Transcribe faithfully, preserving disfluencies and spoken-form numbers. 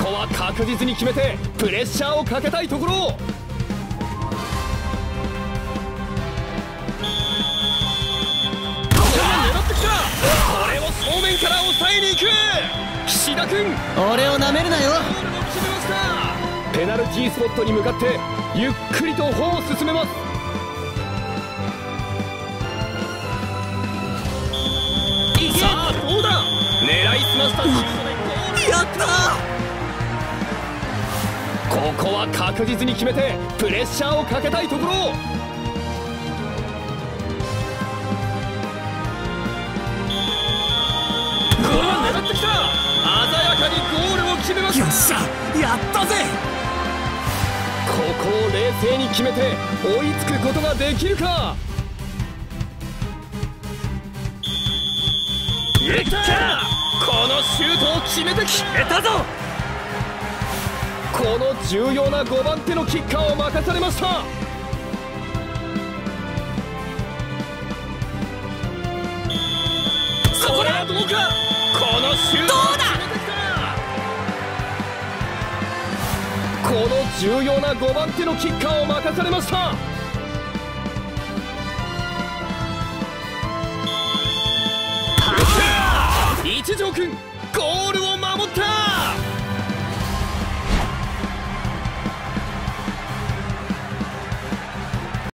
こは確実に決めてプレッシャーをかけたいところ。狙ってきた。これを正面から抑えに行く。岸田君、 俺をなめるなよ。 ゴールを決めました。ペナルティースポットに向かってゆっくりと歩を進めます。さあどうだ。狙いすましたシュートでゴール。 やったここは確実に決めてプレッシャーをかけたいところ。これは狙ってきた。鮮やかにゴールを決めました。 よっしゃ、やったぜ。 ここを冷静に決めて追いつくことができるか。いった。このシュートを決めて決めたぞ。この重要なごばん手のキッカーを任されました。それはどうか。このシュートを決めてきた。この重要なごばん手のキッカーを任されました。一条君、